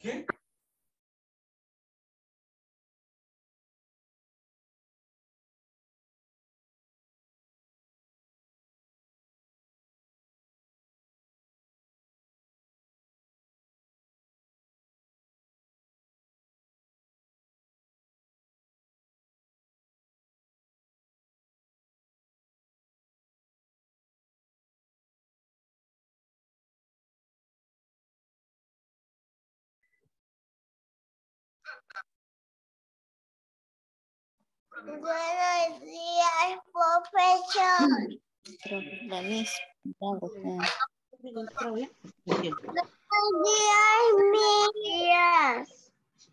Buenos días, profesor. Buenos días.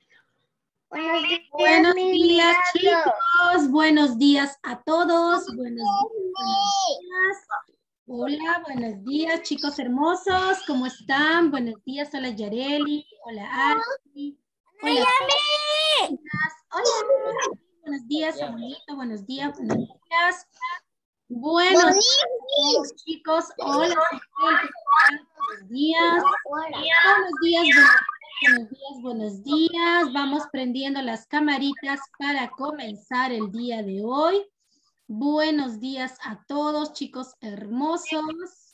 Buenos días, chicos. Buenos días a todos. Buenos días. Hola, buenos días, chicos hermosos. ¿Cómo están? Buenos días. Hola, Yareli. Hola, Ashley. Hola. Hola. Buenos días, abuelito. Buenos días. Buenos días. Buenos días, chicos. Hola. Buenos días. Buenos días. Buenos días, buenos días. Vamos prendiendo las camaritas para comenzar el día de hoy. Buenos días a todos, chicos hermosos.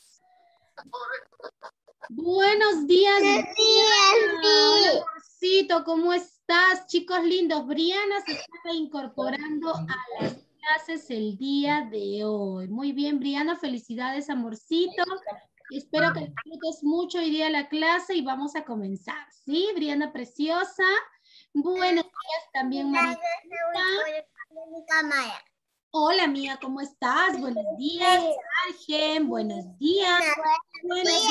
Buenos días. Hola, amorcito, ¿cómo estás? Chicos lindos, Briana se está incorporando a las clases el día de hoy. Muy bien, Briana, felicidades, amorcito. Espero que disfrutes mucho hoy día la clase y vamos a comenzar. ¿Sí, Briana preciosa? Buenos días también, María. Hola, Mía, ¿cómo estás? Buenos días, Argen. Buenos días. Buenos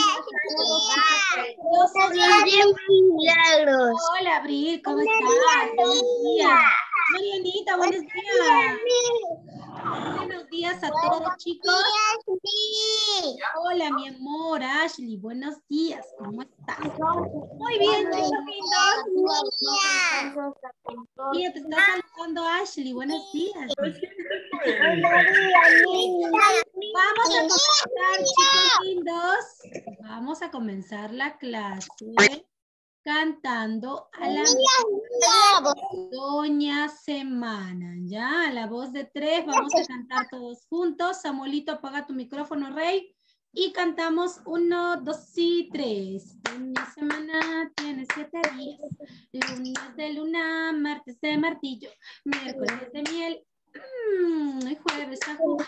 días. Hola, Abril, ¿cómo estás? Buenos días. Marianita, buenos días. Buenos días a todos, chicos. Hola, mi amor, Ashley, buenos días. ¿Cómo estás? Muy bien, chicos lindos. Mira, te está saludando Ashley. Buenos días. Vamos a comenzar, chicos lindos. Vamos a comenzar la clase cantando a la Doña Semana. Ya, a la voz de 3 vamos a cantar todos juntos. Samuelito, apaga tu micrófono, Rey. Y cantamos 1, 2 y 3. Doña Semana tiene 7 días. Lunes de luna, martes de martillo, miércoles de miel, jueves a jugar.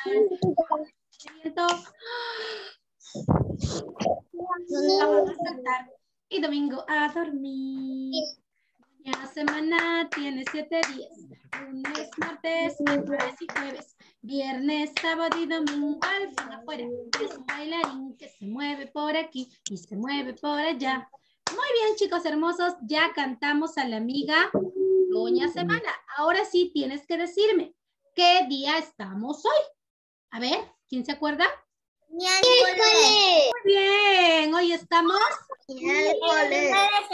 Vamos a cantar. Y domingo a dormir. La semana tiene 7 días. Lunes, martes, miércoles y jueves. Viernes, sábado y domingo al fin afuera. Es un bailarín que se mueve por aquí y se mueve por allá. Muy bien, chicos hermosos. Ya cantamos a la amiga Doña Semana. Ahora sí tienes que decirme qué día estamos hoy. A ver, ¿quién se acuerda? Miércoles. Muy bien, hoy estamos. Miércoles. 9 de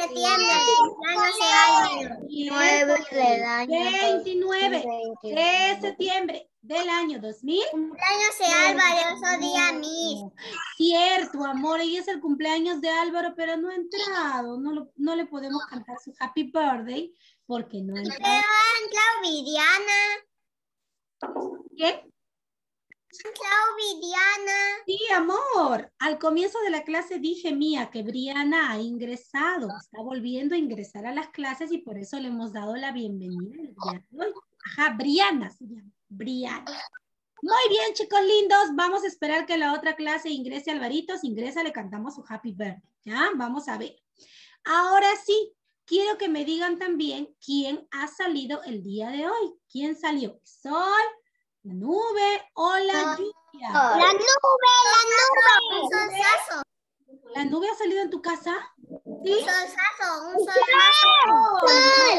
septiembre. 29 de septiembre del año 2000. Cumpleaños de Álvaro, soy día Miss. Cierto, amor, hoy es el cumpleaños de Álvaro, pero no ha entrado. No le podemos cantar su happy birthday porque no ha entrado. Pero ha entrado Viviana. ¿Qué? Viviana. Sí, amor. Al comienzo de la clase dije, Mía, que Briana ha ingresado. Está volviendo a ingresar a las clases y por eso le hemos dado la bienvenida el día de hoy. Ajá, Briana se llama. Briana. Muy bien, chicos lindos. Vamos a esperar que la otra clase ingrese Alvarito. Si ingresa, le cantamos su happy birthday. ¿Ya? Vamos a ver. Ahora sí, quiero que me digan también quién ha salido el día de hoy. ¿Quién salió? ¿Sol, la nube o la lluvia? La nube. Un solsazo. ¿La nube ha salido en tu casa? ¿Sí? Un solsazo.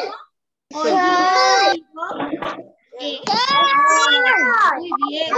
Muy bien.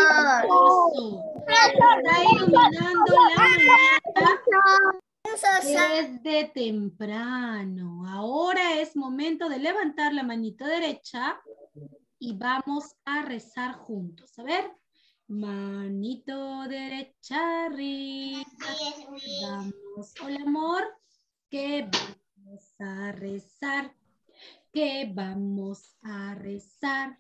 Está iluminando la mañana desde temprano. Ahora es momento de levantar la manito derecha y vamos a rezar juntos. A ver. Manito derecha arriba. Vamos. Hola, amor. Que Vamos a rezar. ¿Qué vamos a rezar?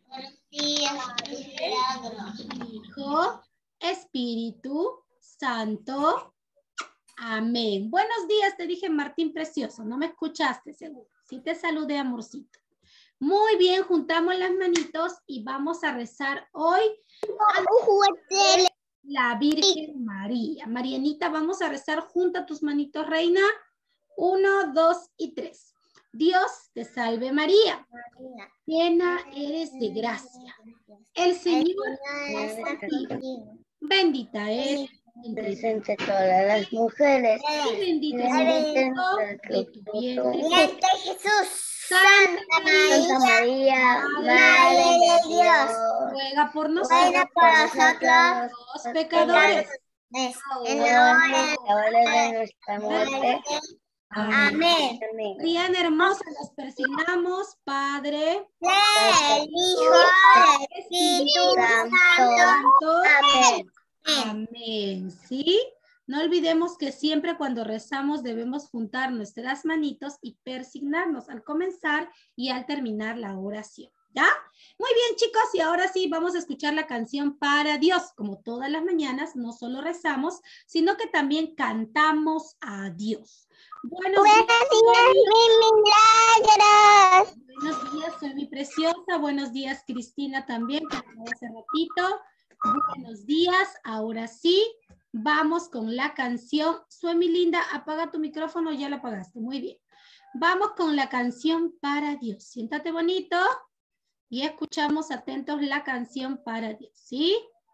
Hijo, Espíritu Santo. Amén. Buenos días, te dije Martín Precioso. No me escuchaste, seguro. Sí te saludé, amorcito. Muy bien, juntamos las manitos y vamos a rezar hoy a la Virgen María. Marianita, vamos a rezar junta tus manitos, reina. 1, 2 y 3. Dios te salve María, llena eres de gracia. El Señor es contigo. Bendita eres entre todas las mujeres. y bendito es el fruto de tu vientre. Jesús. Santa María, Madre de Dios, Ruega por ruega nosotros, por nosotros, los pecadores. en la hora de nuestra muerte. Amén. Amén. Mariana hermosa, nos persignamos, Padre, Del Hijo, del Espíritu Santo. Amén. Amén. ¿Sí? No olvidemos que siempre cuando rezamos debemos juntar nuestras manitos y persignarnos al comenzar y al terminar la oración. ¿Ya? Muy bien, chicos, y ahora sí vamos a escuchar la canción Para Dios. Como todas las mañanas, no solo rezamos, sino que también cantamos a Dios. Buenos días, mi milagros. buenos días, soy mi preciosa. Buenos días, Cristina también, que llegó hace ratito. Buenos días, ahora sí, vamos con la canción. Soy mi linda, apaga tu micrófono, ya lo apagaste, muy bien. Vamos con la canción Para Dios. Siéntate bonito y escuchamos atentos la canción Para Dios, ¿sí?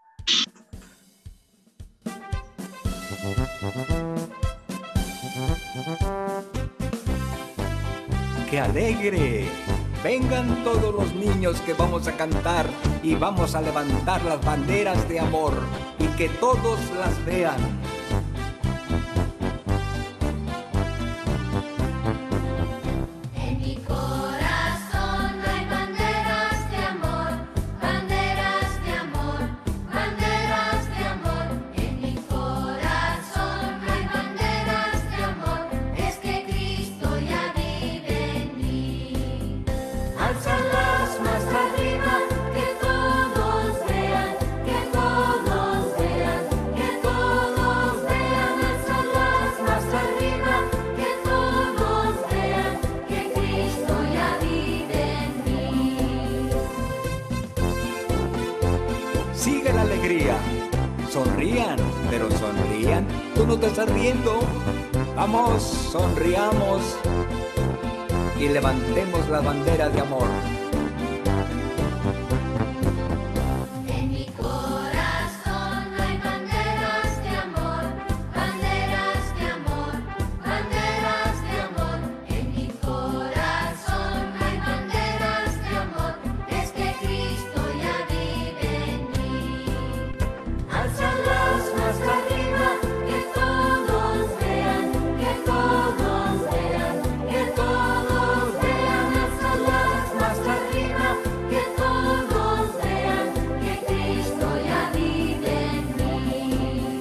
¡Qué alegre! Vengan todos los niños que vamos a cantar y vamos a levantar las banderas de amor y que todos las vean. En mi corazón hay banderas de amor, banderas de amor, banderas de amor. En mi corazón hay banderas de amor, es que Cristo ya vive en mí. Alzalas más arriba, que todos vean, que todos vean, que todos vean. Alzalas más arriba, que todos vean, que Cristo ya vive en mí. Sigue la alegría. Sonrían, pero sonrían. Tú no te estás riendo. Vamos, sonriamos y levantemos la bandera de amor. En mi corazón hay banderas de amor, banderas de amor, banderas de amor. En mi corazón hay banderas de amor, es que Cristo ya vive en mí. Alzalas más arriba, que todos vean, que todos vean, que todos vean. Alzalas más arriba, que todos vean, que Cristo ya vive en mí.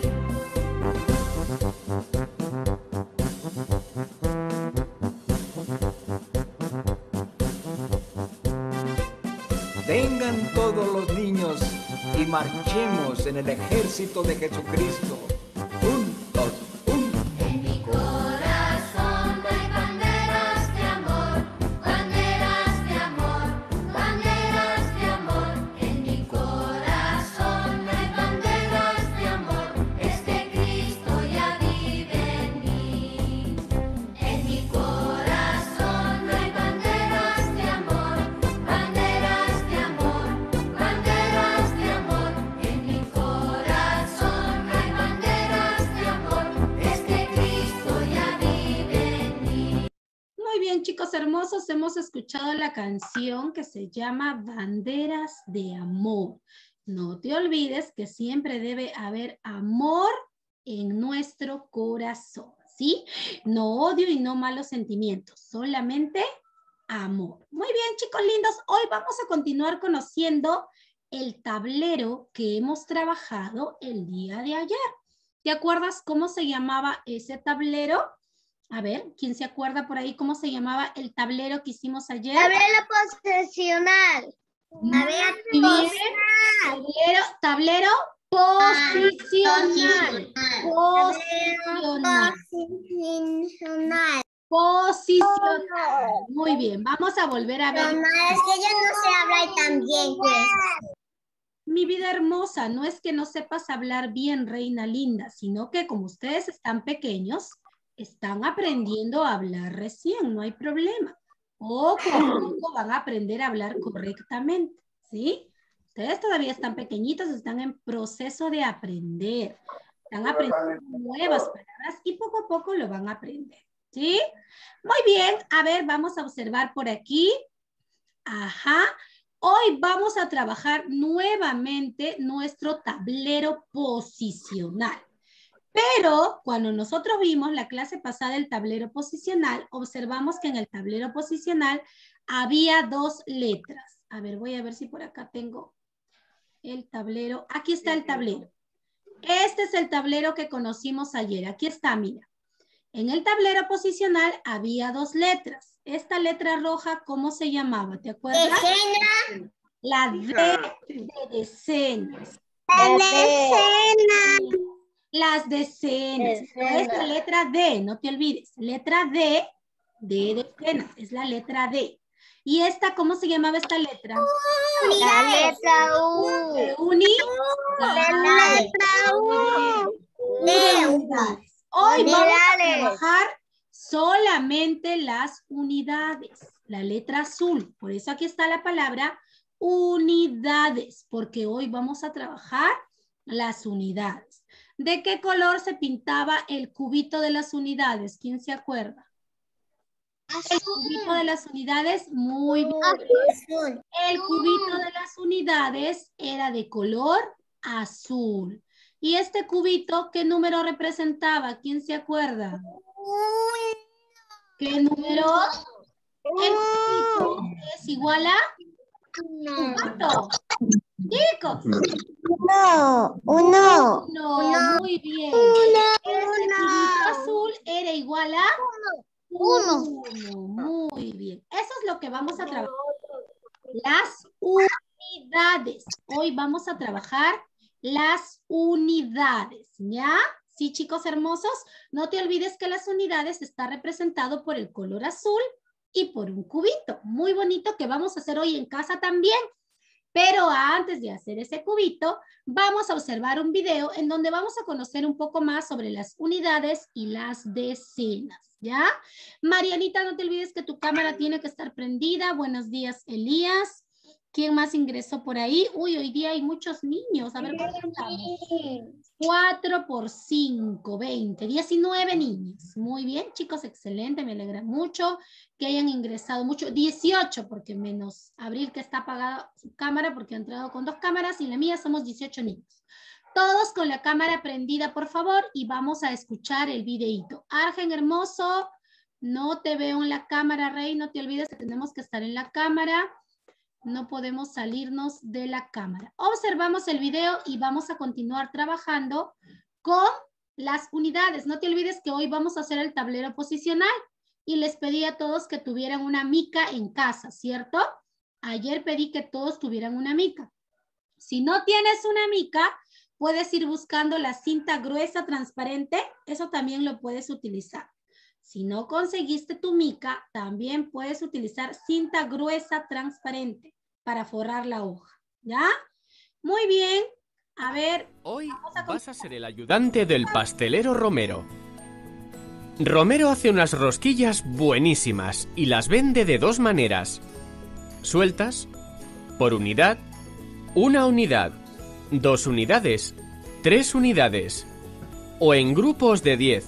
Vengan todos los niños y marchemos en el ejército de Jesucristo. Juntos, En mi corazón hay banderas de amor, banderas de amor, banderas de amor. En mi corazón hay banderas de amor, es que Cristo ya vive en mí. En mi corazón hay banderas de amor, banderas de amor, banderas de amor. En mi corazón hay banderas de amor, es que Cristo ya vive en mí. Muy bien, chicos hermosos, hemos escuchado la canción que se llama Banderas de Amor. No te olvides que siempre debe haber amor en nuestro corazón, ¿sí? No odio y no malos sentimientos, solamente amor. Muy bien, chicos lindos, hoy vamos a continuar conociendo el tablero que hemos trabajado el día de ayer. ¿Te acuerdas cómo se llamaba ese tablero? A ver, ¿quién se acuerda por ahí cómo se llamaba el tablero que hicimos ayer? Tablero posesional. Muy bien. Tablero posicional. Posicional. Posicional. Muy bien, vamos a volver a ver. Mamá, es que ella no se habla y también, pues. Mi vida hermosa, no es que no sepas hablar bien, reina linda, sino que como ustedes están pequeños, están aprendiendo a hablar recién, no hay problema. Poco a poco van a aprender a hablar correctamente, ¿sí? Ustedes todavía están pequeñitos, están en proceso de aprender. Están aprendiendo nuevas palabras y poco a poco lo van a aprender, ¿sí? Muy bien, a ver, vamos a observar por aquí. Ajá. Hoy vamos a trabajar nuevamente nuestro tablero posicional. Pero cuando nosotros vimos la clase pasada el tablero posicional, observamos que en el tablero posicional había 2 letras. A ver, voy a ver si por acá tengo el tablero. Aquí está el tablero. Este es el tablero que conocimos ayer. Aquí está, mira. En el tablero posicional había 2 letras. Esta letra roja, ¿cómo se llamaba? ¿Te acuerdas? Decena. La D de decenas. Las decenas. Esta letra D, no te olvides. Letra D de decenas. Es la letra D. ¿Y esta, cómo se llamaba esta letra? La letra U. La letra U. De unidades. Hoy vamos a trabajar solamente las unidades. La letra azul. Por eso aquí está la palabra unidades. Porque hoy vamos a trabajar las unidades. ¿De qué color se pintaba el cubito de las unidades? ¿Quién se acuerda? El cubito de las unidades, muy bien. El cubito de las unidades era de color azul. ¿Y este cubito qué número representaba? ¿Quién se acuerda? ¿Qué número? El cubito es igual a... ¿Cuánto? Chicos. Uno. Muy bien. Ese cubito azul era igual a... 1. Muy bien. Eso es lo que vamos a trabajar. Las unidades. Hoy vamos a trabajar las unidades, ¿ya? Sí, chicos hermosos. No te olvides que las unidades está representado por el color azul y por un cubito. Muy bonito que vamos a hacer hoy en casa también. Pero antes de hacer ese cubito, vamos a observar un video en donde vamos a conocer un poco más sobre las unidades y las decenas, ¿ya? Marianita, no te olvides que tu cámara tiene que estar prendida. Buenos días, Elías. ¿Quién más ingresó por ahí? Uy, hoy día hay muchos niños. A ver, ¿cuántos estamos? 4 por 5, 20, 19 niños. Muy bien, chicos, excelente. Me alegra mucho que hayan ingresado mucho. 18, porque menos Abril, que está apagada su cámara porque ha entrado con 2 cámaras y la mía somos 18 niños. Todos con la cámara prendida, por favor, y vamos a escuchar el videíto. Argen, hermoso, no te veo en la cámara, Rey. No te olvides que tenemos que estar en la cámara. No podemos salirnos de la cámara. Observamos el video y vamos a continuar trabajando con las unidades. No te olvides que hoy vamos a hacer el tablero posicional y les pedí a todos que tuvieran una mica en casa, ¿cierto? Ayer pedí que todos tuvieran una mica. Si no tienes una mica, puedes ir buscando la cinta gruesa transparente. Eso también lo puedes utilizar. Si no conseguiste tu mica, también puedes utilizar cinta gruesa transparente para forrar la hoja, ¿ya? Muy bien. A ver. Hoy vas a ser el ayudante del pastelero Romero. Romero hace unas rosquillas buenísimas y las vende de 2 maneras. Sueltas, por unidad, 1 unidad, 2 unidades, 3 unidades o en grupos de 10.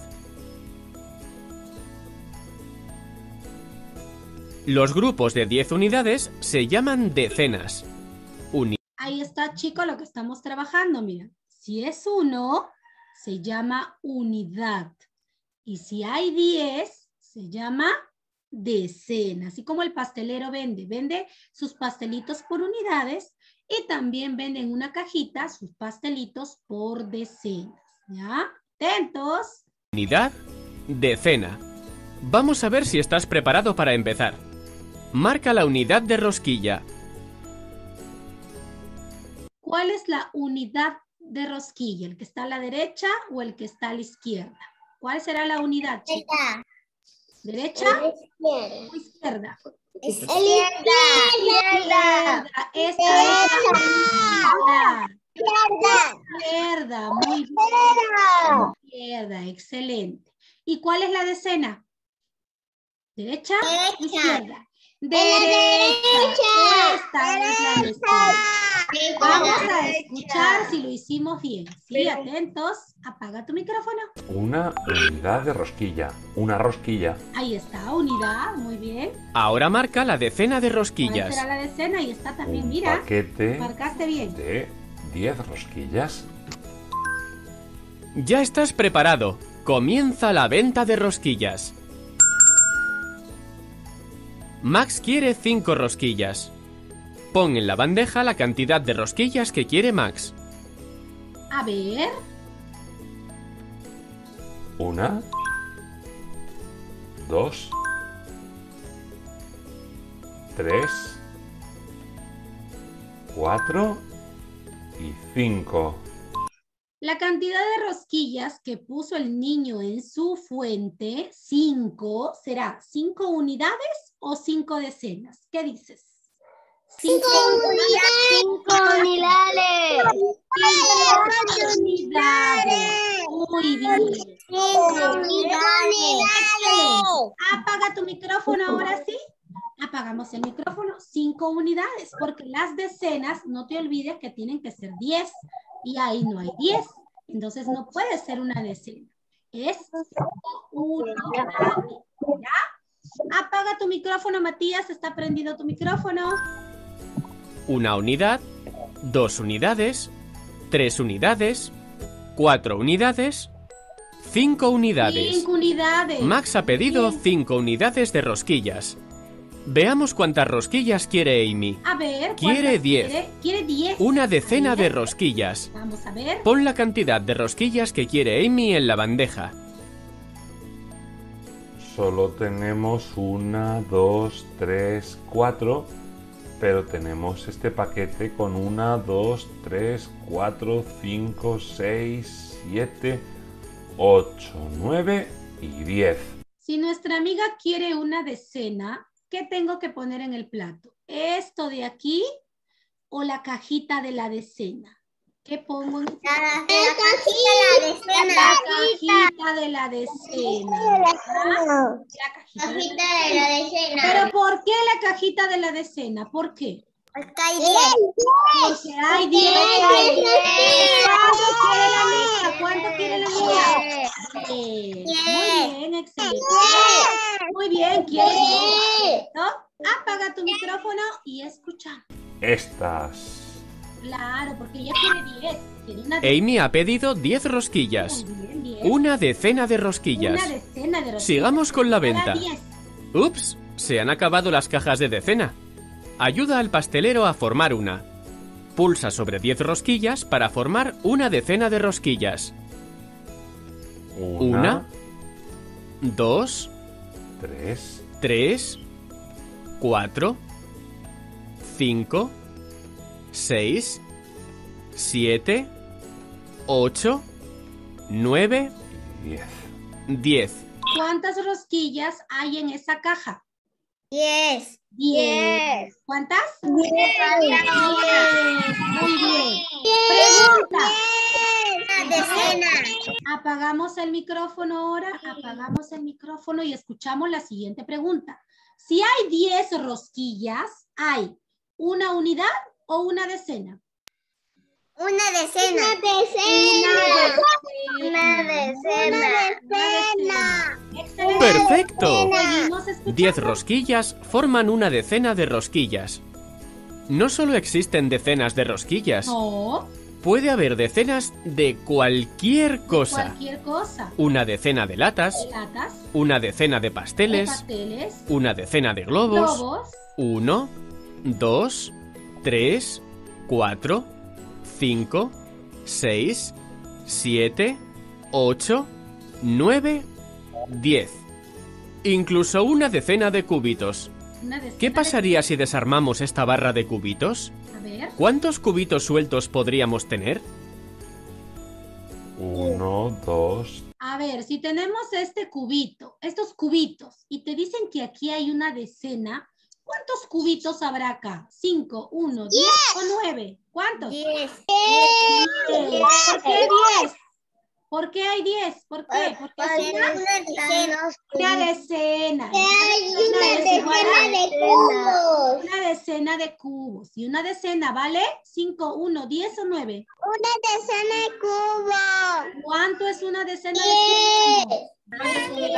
Los grupos de 10 unidades se llaman decenas. Ahí está, chicos, lo que estamos trabajando. Mira, si es 1, se llama unidad. Y si hay 10, se llama decena. Así como el pastelero vende sus pastelitos por unidades y también vende en una cajita sus pastelitos por decenas. ¿Ya? Atentos. Unidad, decena. Vamos a ver si estás preparado para empezar. Marca la unidad de rosquilla. ¿Cuál es la unidad de rosquilla? ¿El que está a la derecha o el que está a la izquierda? ¿Cuál será la unidad, chicos? ¿Derecha o izquierda? Izquierda. Esta es la izquierda. Muy bien. Izquierda, excelente. ¿Y cuál es la decena? ¿Derecha o izquierda? Derecha. Esta es la decena. Vamos a escuchar si lo hicimos bien. Sí, atentos. Apaga tu micrófono. Una unidad de rosquilla. Una rosquilla. Ahí está, unidad. Muy bien. Ahora marca la decena de ¿Cuál rosquillas. será la decena? Ahí está también, Un mira. paquete Marcaste bien. de 10 rosquillas. Ya estás preparado. Comienza la venta de rosquillas. Max quiere 5 rosquillas. Pon en la bandeja la cantidad de rosquillas que quiere Max. A ver. 1, 2, 3, 4 y 5. La cantidad de rosquillas que puso el niño en su fuente, 5, ¿será 5 unidades o 5 decenas? ¿Qué dices? 5 unidades. 5 unidades. Muy bien. Excelente. Apaga tu micrófono ahora sí. Apagamos el micrófono. 5 unidades, porque las decenas, no te olvides que tienen que ser 10. Y ahí no hay 10. Entonces no puede ser una decena. Es unidad. ¿Ya? Apaga tu micrófono, Matías. ¿Está prendido tu micrófono? Una unidad, 2 unidades, 3 unidades, 4 unidades, 5 unidades. 5 unidades. Max ha pedido 5 unidades de rosquillas. Veamos cuántas rosquillas quiere Amy. A ver. Quiere ¿cuántas 10. Quiere 10. Una decena A de ver. rosquillas. Vamos a ver. Pon la cantidad de rosquillas que quiere Amy en la bandeja. Solo tenemos 1, 2, 3, 4, pero tenemos este paquete con 1, 2, 3, 4, 5, 6, 7, 8, 9 y 10. Si nuestra amiga quiere una decena, ¿qué tengo que poner en el plato? ¿Esto de aquí o la cajita de la decena? ¿Qué pongo en La cajita de la decena? ¿Ah? La cajita de la decena. ¿Pero por qué la cajita de la decena? ¿Por qué? Porque hay 10. Porque hay 10. ¿Cuánto quiere la niña? Muy bien, excelente. Muy bien, quiere 10. ¿No? Apaga tu micrófono y escucha. Estas. Claro, porque ella quiere 10. Quiere una Amy ha pedido 10 rosquillas. Muy bien, 10. Una decena de rosquillas. Una decena de rosquillas. Sigamos con la venta. Para 10. Ups, se han acabado las cajas de decena. Ayuda al pastelero a formar una. Pulsa sobre 10 rosquillas para formar una decena de rosquillas. 1, 2, 3, 3, 4, 5, 6, 7, 8, 9, y 10. 10. ¿Cuántas rosquillas hay en esa caja? 10. 10. ¿Cuántas? 10. Muy bien. Pregunta. Una decena. Apagamos el micrófono ahora. Apagamos el micrófono y escuchamos la siguiente pregunta. Si hay 10 rosquillas, ¿hay una unidad o una decena? Una decena. Una decena. Excelente. ¡Perfecto! Seguimos escuchando. 10 rosquillas forman una decena de rosquillas. No solo existen decenas de rosquillas, No, puede haber decenas de cualquier cosa. cualquier cosa. Una decena de latas, Latas, una decena de pasteles, pasteles, una decena de globos. globos, 1, 2, 3, 4, 5, 6, 7, 8, 9, 10. Incluso una decena de cubitos. Una decena ¿Qué pasaría si desarmamos esta barra de cubitos? A ver. ¿Cuántos cubitos sueltos podríamos tener? 1, 2, A ver, si tenemos este cubito, estos cubitos, y te dicen que aquí hay una decena, ¿cuántos cubitos habrá acá? 5, 1, 10 o 9. ¿Cuántos? 10. 10. ¿Por qué 10? ¿Por qué hay 10? ¿Por qué? Porque es una decena. Una decena de cubos. ¿Y una decena vale? 5, 1, 10 o 9. Una decena de cubo. ¿Cuánto es una decena de cubos? 10. Muy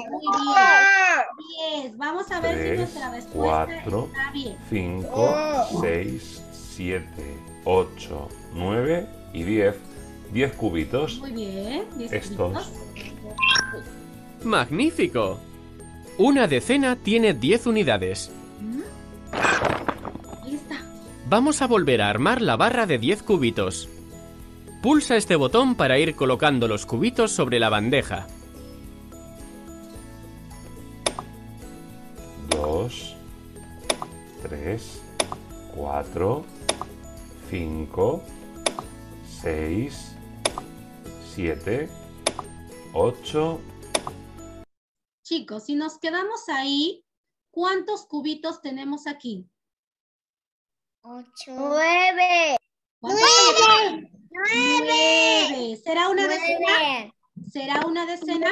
bien. 10. Vamos a ver si 3, nuestra respuesta 4, está bien. 5, 6, 7, 8, 9 y 10. 10 cubitos. Muy bien. 10 Estos. cubitos. ¡Magnífico! Una decena tiene 10 unidades. Ahí está. Vamos a volver a armar la barra de 10 cubitos. Pulsa este botón para ir colocando los cubitos sobre la bandeja. 2, 3, 4, 5, 6, 7, 8. Chicos, si nos quedamos ahí, ¿cuántos cubitos tenemos aquí? 8. 9. ¿Cuántos? 9. ¿Será una decena? ¿Será una decena?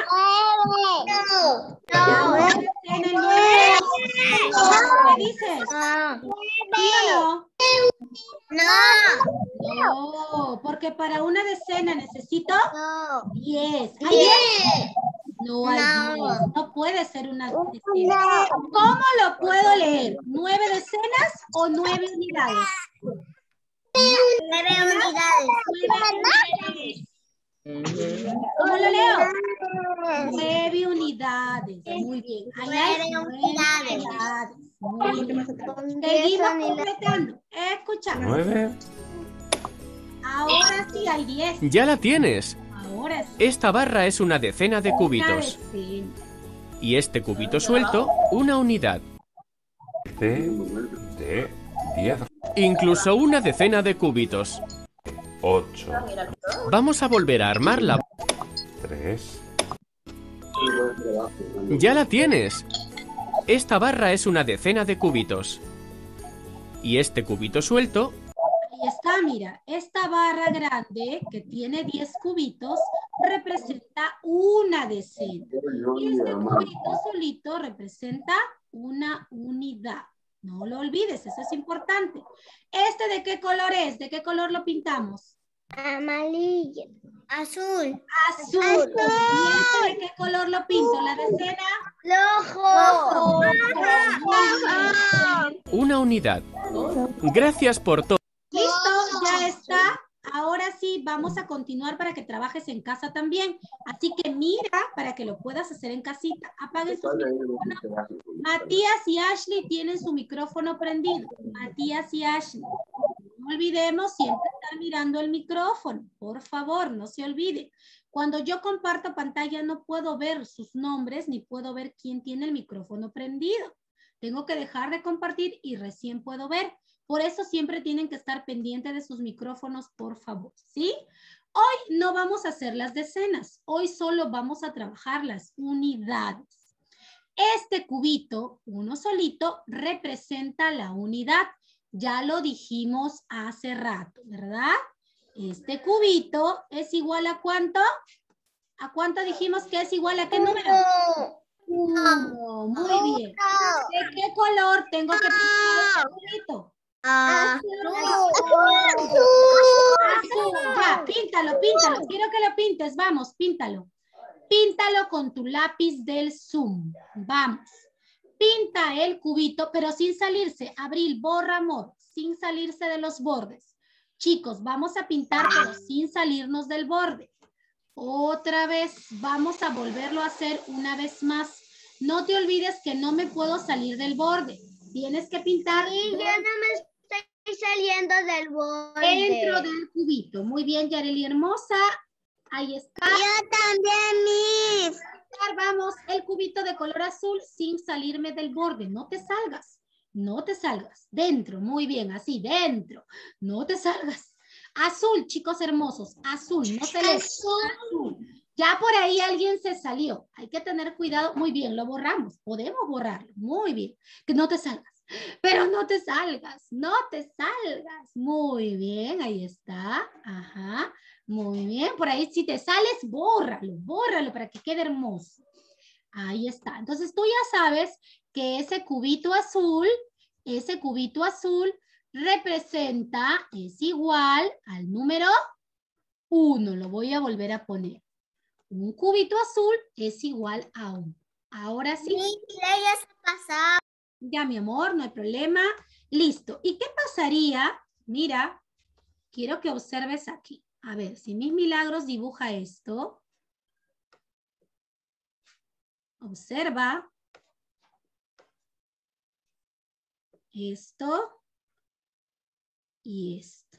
¿Será una decena el 9? ¿Qué dices? ¿Sí o no? No, porque para una decena necesito 10. ¿Hay 10? No hay 10. No puede ser una decena. ¿Cómo lo puedo leer? ¿9 decenas o 9 unidades? 9 unidades. 9 unidades. ¿Cómo lo leo? 9 unidades. Muy bien. Ahí hay 9 unidades. Muy bien. Seguimos completando. Escucha. 9. Ahora sí hay 10. ¡Ya la tienes! Ahora sí. Esta barra es una decena de cubitos. Una decena. Y este cubito suelto, una unidad. De 10. Incluso una decena de cubitos. 8, Vamos a volver a armar la... 3, ¡Ya la tienes! Esta barra es una decena de cubitos. Y este cubito suelto, Ahí está, mira. Esta barra grande que tiene 10 cubitos representa una decena. Y este cubito solito representa una unidad. No lo olvides, eso es importante. ¿Este de qué color es? ¿De qué color lo pintamos? Amarillo. Azul. Azul. ¿Y este de qué color lo pinto? ¿La decena? Rojo. Muy bien. una unidad. Gracias por todo. Listo, ya está. Ahora sí, vamos a continuar para que trabajes en casa también. Así que mira para que lo puedas hacer en casita. Apaguen sus micrófonos. Matías y Ashley tienen su micrófono prendido. Matías y Ashley. No olvidemos siempre estar mirando el micrófono. Por favor, no se olvide. Cuando yo comparto pantalla no puedo ver sus nombres ni puedo ver quién tiene el micrófono prendido. Tengo que dejar de compartir y recién puedo ver. Por eso siempre tienen que estar pendientes de sus micrófonos, por favor, ¿sí? Hoy no vamos a hacer las decenas. Hoy solo vamos a trabajar las unidades. Este cubito, uno solito, representa la unidad. Ya lo dijimos hace rato, ¿verdad? Este cubito es igual a ¿cuánto? ¿A cuánto dijimos que es igual a qué número? 1. Muy bien. ¿De qué color tengo que pintar este cubito? Azul. Ya, píntalo, píntalo. Quiero que lo pintes. Vamos, píntalo. Píntalo con tu lápiz del Zoom. Vamos. Pinta el cubito, pero sin salirse. Abril, borra, amor. Sin salirse de los bordes. Chicos, vamos a pintar, pero sin salirnos del borde. Otra vez, vamos a volverlo a hacer una vez más. No te olvides que no me puedo salir del borde. Tienes que pintar. Y yo no me estoy saliendo del borde. Dentro del cubito. Muy bien, Yareli hermosa. Ahí está. Yo también, Miss. Hagamos el cubito de color azul sin salirme del borde. No te salgas. No te salgas. Dentro, muy bien, así, dentro. No te salgas. Azul, chicos hermosos. Azul, no celeste. Azul. Ya por ahí alguien se salió. Hay que tener cuidado. Muy bien, lo borramos. Podemos borrarlo. Muy bien. Que no te salgas. Pero no te salgas. No te salgas. Muy bien, ahí está. Ajá. Muy bien. Por ahí si te sales, bórralo. Bórralo para que quede hermoso. Ahí está. Entonces tú ya sabes que ese cubito azul representa, es igual al número 1. Lo voy a volver a poner. Un cubito azul es igual a 1. Ahora sí. Ya se pasó. Ya, mi amor, no hay problema. Listo. ¿Y qué pasaría? Mira, quiero que observes aquí. A ver, si Miss Milagros dibuja esto. Observa. Esto. Y esto.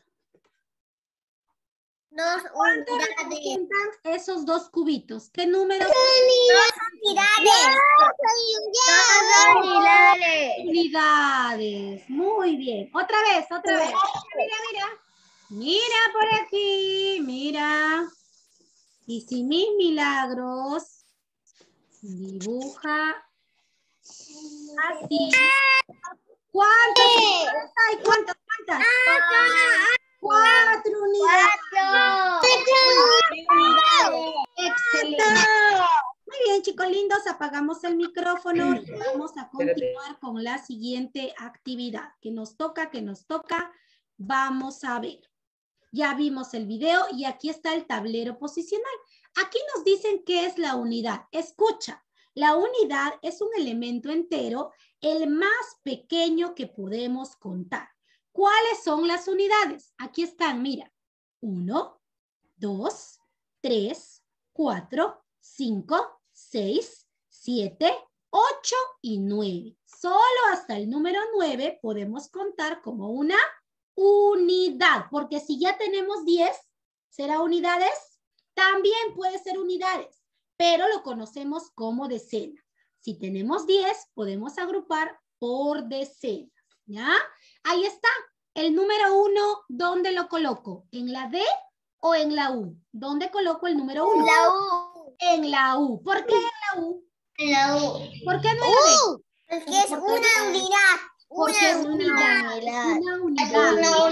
¿Cuánto representan esos dos cubitos? ¿Qué números? Unidades. Muy bien. Otra vez. Mira. Mira por aquí. Mira. Y si Mis Milagros dibuja así. ¿Cuántas? ¿Cuántas? 4 unidades. Excelente. Muy bien, chicos lindos, apagamos el micrófono y vamos a continuar con la siguiente actividad. ¿Qué nos toca? Vamos a ver. Ya vimos el video y aquí está el tablero posicional. Aquí nos dicen qué es la unidad. Escucha, la unidad es un elemento entero, el más pequeño que podemos contar. ¿Cuáles son las unidades? Aquí están, mira. 1, 2, 3, 4, 5, 6, 7, 8 y 9. Solo hasta el número 9 podemos contar como una unidad, porque si ya tenemos 10, ¿será unidades? También puede ser unidades, pero lo conocemos como decena. Si tenemos 10, podemos agrupar por decenas, ¿ya? Ahí está. El número 1, ¿dónde lo coloco? ¿En la D o en la U? ¿Dónde coloco el número 1? La U. En la U. ¿Por qué en la U? En la U. ¿Por qué no en la D? Porque es una unidad. Porque es unidad. Es una unidad. No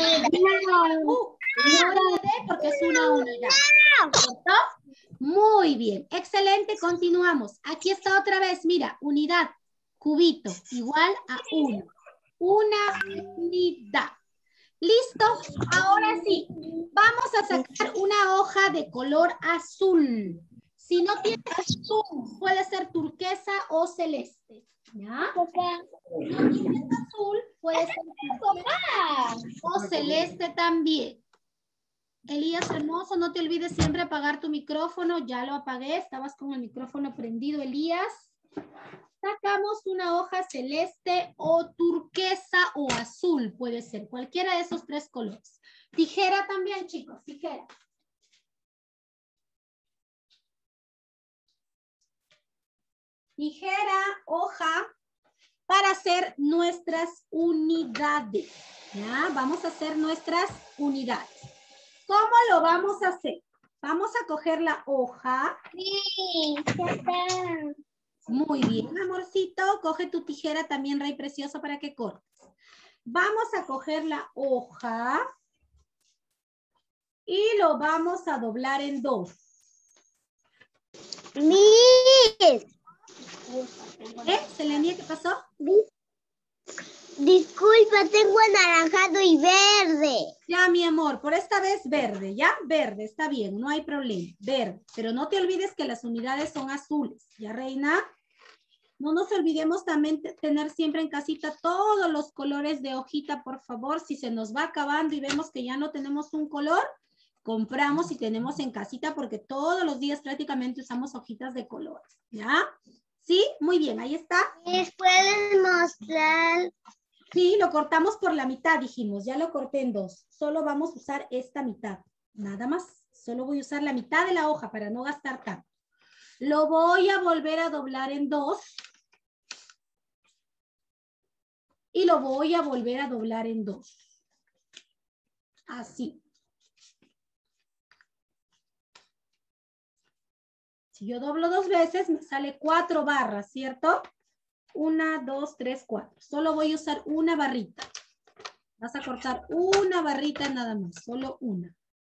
en la D porque es una unidad. ¿Cierto? Muy bien. Excelente. Continuamos. Aquí está otra vez. Mira, unidad. Cubito. Igual a 1. Una unidad. ¿Listo? Ahora sí. Vamos a sacar una hoja de color azul. Si no tienes azul, puede ser turquesa o celeste. ¿Ya? Si no tienes azul, puede ser turquesa o celeste también. Elías hermoso, no te olvides siempre apagar tu micrófono. Ya lo apagué, estabas con el micrófono prendido, Elías. Sacamos una hoja celeste o turquesa o azul, puede ser cualquiera de esos 3 colores. Tijera también, chicos, tijera. Tijera, hoja, para hacer nuestras unidades. ¿Ya? Vamos a hacer nuestras unidades. ¿Cómo lo vamos a hacer? Vamos a coger la hoja. Sí, ya está. Muy bien, amorcito. Coge tu tijera también, Rey Precioso, para que cortes. Vamos a coger la hoja y lo vamos a doblar en 2. Miss. Selenia, ¿qué pasó? Disculpa, tengo anaranjado y verde. Ya, mi amor, por esta vez verde, ¿ya? Verde, está bien, no hay problema. Verde, pero no te olvides que las unidades son azules, ¿ya, reina? No nos olvidemos también tener siempre en casita todos los colores de hojita, por favor. Si se nos va acabando y vemos que ya no tenemos un color, compramos y tenemos en casita porque todos los días prácticamente usamos hojitas de colores, ¿ya? ¿Sí? Muy bien, ahí está. ¿Puedes mostrar? Sí, lo cortamos por la mitad, dijimos. Ya lo corté en 2. Solo vamos a usar esta mitad. Nada más. Solo voy a usar la mitad de la hoja para no gastar tanto. Lo voy a volver a doblar en 2. Y lo voy a volver a doblar en 2. Así. Si yo doblo 2 veces, me sale 4 barras, ¿cierto? 1, 2, 3, 4. Solo voy a usar una barrita. Vas a cortar una barrita nada más, solo una.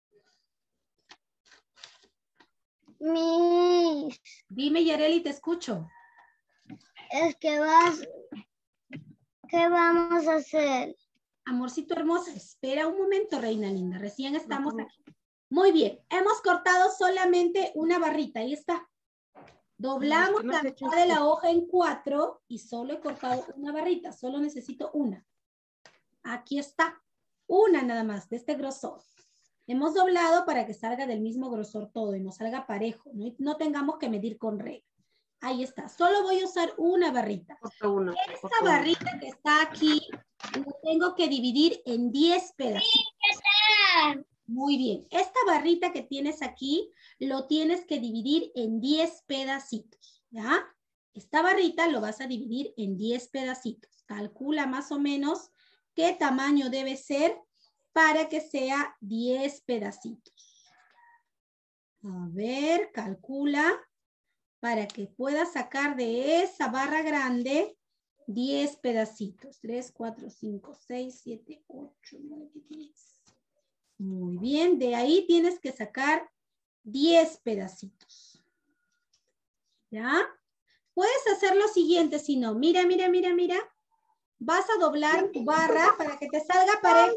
Miss, Dime, Yareli, te escucho. es que ¿qué vamos a hacer? Amorcito hermosa, espera un momento, reina linda. Recién estamos aquí. Muy bien, hemos cortado solamente una barrita. Ahí está. Doblamos la mitad de la hoja en 4 y solo he cortado una barrita. Solo necesito una. Aquí está. Una nada más de este grosor. Hemos doblado para que salga del mismo grosor todo y no salga parejo. No tengamos que medir con regla. Ahí está. Solo voy a usar una barrita. Esta barrita que está aquí, lo tengo que dividir en 10 pedacitos. Muy bien. Esta barrita que tienes aquí, lo tienes que dividir en 10 pedacitos. ¿Ya? Esta barrita lo vas a dividir en 10 pedacitos. Calcula más o menos qué tamaño debe ser para que sea 10 pedacitos. A ver, calcula. Para que puedas sacar de esa barra grande 10 pedacitos. 3, 4, 5, 6, 7, 8, 9, 10. Muy bien, de ahí tienes que sacar 10 pedacitos. ¿Ya? Puedes hacer lo siguiente, si no, mira. Vas a doblar tu barra para que te salga parejo.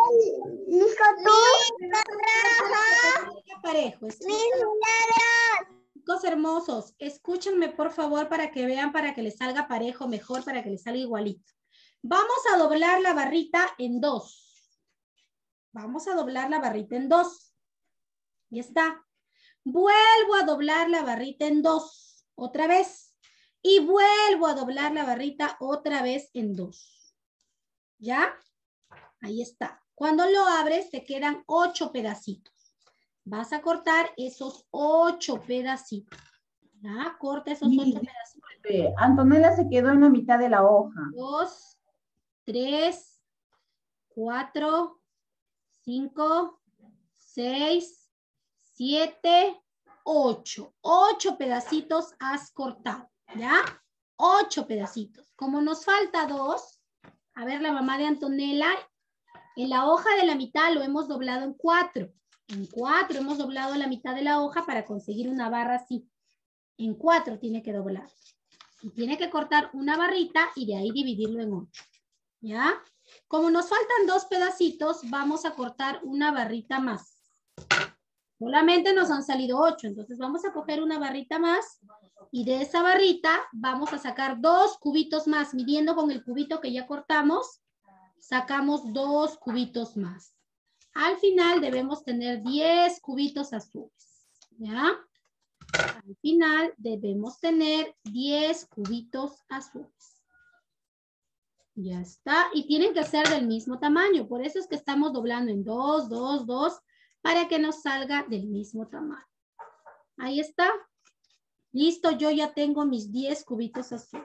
Parejo. Chicos hermosos, escúchenme por favor para que vean, para que les salga parejo mejor, para que les salga igualito. Vamos a doblar la barrita en 2. Vamos a doblar la barrita en 2. Ya está. Vuelvo a doblar la barrita en 2. Otra vez. Y vuelvo a doblar la barrita otra vez en 2. ¿Ya? Ahí está. Cuando lo abres te quedan 8 pedacitos. Vas a cortar esos 8 pedacitos. ¿Ya? Corta esos 8 pedacitos. Antonella se quedó en la mitad de la hoja. 2, 3, 4, 5, 6, 7, 8. 8 pedacitos has cortado. ¿Ya? 8 pedacitos. Como nos falta 2, a ver, la mamá de Antonella, en la hoja de la mitad lo hemos doblado en 4. En 4 hemos doblado la mitad de la hoja para conseguir una barra así. En 4 tiene que doblar. Y tiene que cortar una barrita y de ahí dividirlo en 8. ¿Ya? Como nos faltan 2 pedacitos, vamos a cortar una barrita más. Solamente nos han salido 8, entonces vamos a coger una barrita más y de esa barrita vamos a sacar 2 cubitos más. Midiendo con el cubito que ya cortamos, sacamos 2 cubitos más. Al final debemos tener 10 cubitos azules. ¿Ya? Al final debemos tener 10 cubitos azules. Ya está. Y tienen que ser del mismo tamaño. Por eso es que estamos doblando en 2, 2, 2. Para que nos salga del mismo tamaño. Ahí está. Listo, yo ya tengo mis 10 cubitos azules.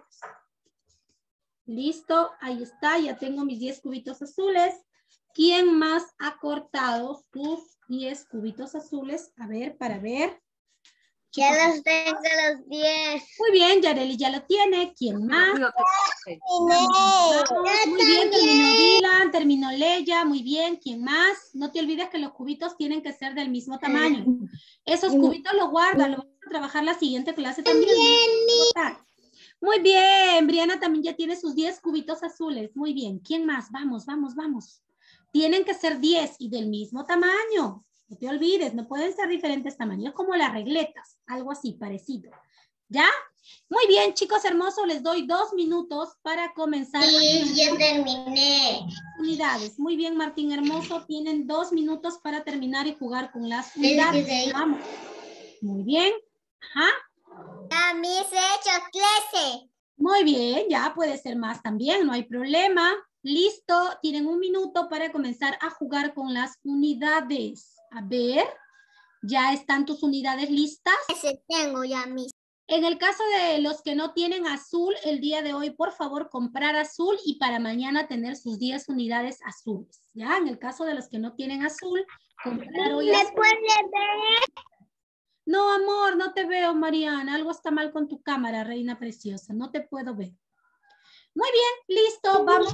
Listo, ahí está, ya tengo mis 10 cubitos azules. ¿Quién más ha cortado sus 10 cubitos azules? A ver, para ver. Ya los tengo los 10. Muy bien, Yareli ya lo tiene. ¿Quién más? Vamos, muy bien, terminó Dylan, terminó Leia, muy bien. ¿Quién más? No te olvides que los cubitos tienen que ser del mismo tamaño. Esos cubitos los guardan, lo vamos a trabajar la siguiente clase también. Muy bien, Briana también ya tiene sus 10 cubitos azules. Muy bien, ¿quién más? Vamos, vamos, vamos. Tienen que ser 10 y del mismo tamaño. No te olvides, no pueden ser diferentes tamaños, como las regletas, algo así parecido. ¿Ya? Muy bien, chicos hermosos, les doy 2 minutos para comenzar. Sí, ya terminé. Unidades. Muy bien, Martín hermoso, tienen 2 minutos para terminar y jugar con las unidades. Vamos. Muy bien. Ajá. A mí se ha hecho clase. Muy bien, ya puede ser más también, no hay problema. Listo, tienen 1 minuto para comenzar a jugar con las unidades. A ver, ¿Ya están tus unidades listas? Ese tengo ya mis. En el caso de los que no tienen azul, el día de hoy, por favor, comprar azul y para mañana tener sus 10 unidades azules. ¿Ya? En el caso de los que no tienen azul, comprar hoy azul. ¿Me puede ver? No, amor, no te veo, Mariana. Algo está mal con tu cámara, reina preciosa. No te puedo ver. Muy bien, listo. Vamos.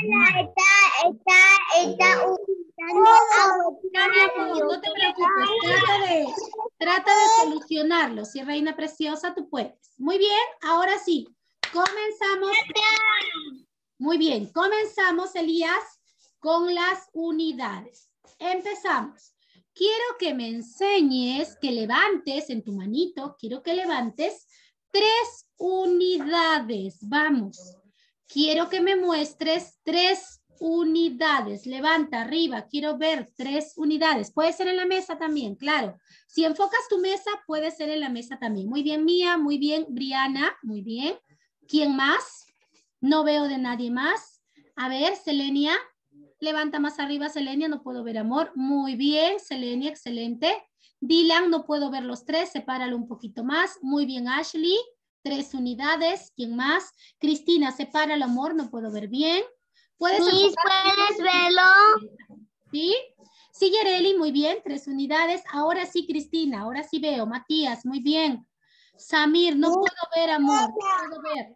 No te preocupes. Trata de solucionarlo. Si reina preciosa, tú puedes. Muy bien, ahora sí. Comenzamos. Muy bien, comenzamos, Elías, con las unidades. Empezamos. Quiero que me enseñes, que levantes en tu manito, quiero que levantes 3 unidades. Vamos. Quiero que me muestres 3 unidades. Levanta arriba, quiero ver 3 unidades. Puede ser en la mesa también, claro. Si enfocas tu mesa, puede ser en la mesa también. Muy bien, Mía, muy bien, Briana, muy bien. ¿Quién más? No veo de nadie más. A ver, Selenia. Levanta más arriba, Selenia, no puedo ver, amor. Muy bien, Selenia, excelente. Dylan, no puedo ver los 3, sepáralo un poquito más. Muy bien, Ashley, 3 unidades. ¿Quién más? Cristina, sepáralo, amor, no puedo ver bien. ¿Puedes verlo? ¿Sí? Sí, Yareli, muy bien, 3 unidades. Ahora sí, Cristina, ahora sí veo. Matías, muy bien. Samir, no puedo ver, amor, no puedo ver.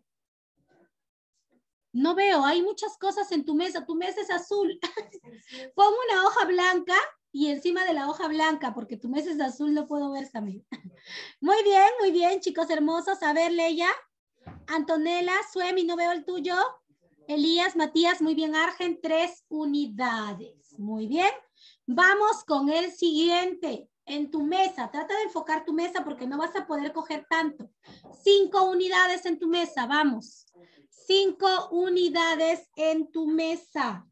No veo, hay muchas cosas en tu mesa es azul. Pon una hoja blanca y encima de la hoja blanca, porque tu mesa es azul, no puedo ver, Samir. Muy bien, chicos hermosos. A ver, Leia, Antonella, Suemi, no veo el tuyo. Elías, Matías, muy bien, Argen, 3 unidades. Muy bien. Vamos con el siguiente. En tu mesa, trata de enfocar tu mesa porque no vas a poder coger tanto. 5 unidades en tu mesa, vamos. 5 unidades en tu mesa.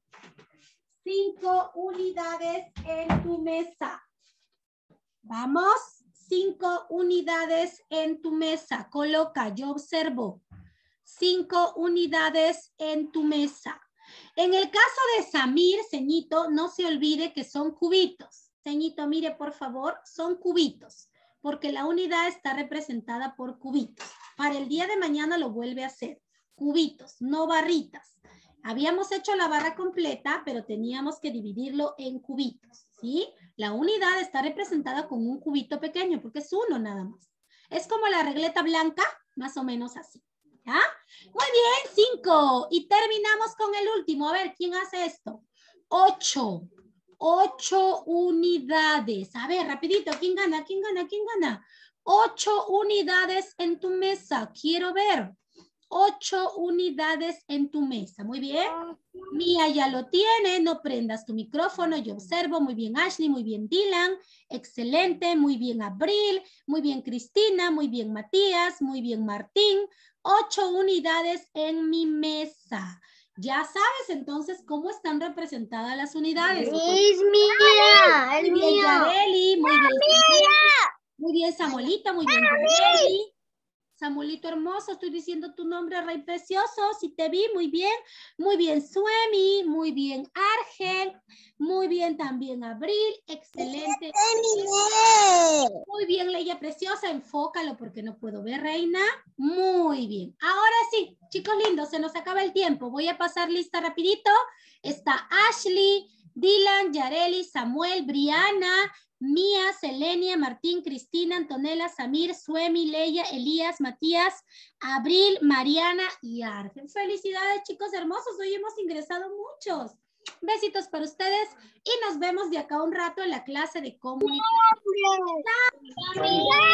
5 unidades en tu mesa. Vamos. 5 unidades en tu mesa. Coloca, yo observo. 5 unidades en tu mesa. En el caso de Samir, Ceñito, no se olvide que son cubitos. Ceñito, mire por favor, son cubitos. Porque la unidad está representada por cubitos. Para el día de mañana lo vuelve a hacer. Cubitos, no barritas. Habíamos hecho la barra completa, pero teníamos que dividirlo en cubitos, ¿sí? La unidad está representada con un cubito pequeño, porque es uno nada más. Es como la regleta blanca, más o menos así, ¿ya? Muy bien, 5. Y terminamos con el último. A ver, ¿quién hace esto? 8. 8 unidades. A ver, rapidito, ¿quién gana? ¿Quién gana? ¿Quién gana? 8 unidades en tu mesa. Quiero ver. 8 unidades en tu mesa. Muy bien. Mía ya lo tiene. No prendas tu micrófono. Yo observo. Muy bien, Ashley. Muy bien, Dylan. Excelente. Muy bien, Abril. Muy bien, Cristina. Muy bien, Matías. Muy bien, Martín. 8 unidades en mi mesa. Ya sabes entonces cómo están representadas las unidades. Es mía. Muy bien, Yareli. Muy bien. Muy bien, Samuelita. Muy bien, Yareli. Samuelito hermoso, estoy diciendo tu nombre, rey precioso. Si te vi, muy bien. Muy bien, Suemi. Muy bien, Argel. Muy bien, también Abril. Excelente. Muy bien, Leia preciosa. Enfócalo porque no puedo ver, reina. Muy bien. Ahora sí, chicos lindos, se nos acaba el tiempo. Voy a pasar lista rapidito. Está Ashley, Dylan, Yareli, Samuel, Briana, Mía, Selenia, Martín, Cristina, Antonella, Samir, Suemi, Leia, Elías, Matías, Abril, Mariana y Argen. Felicidades, chicos hermosos. Hoy hemos ingresado muchos. Besitos para ustedes y nos vemos de acá un rato en la clase de comunicación.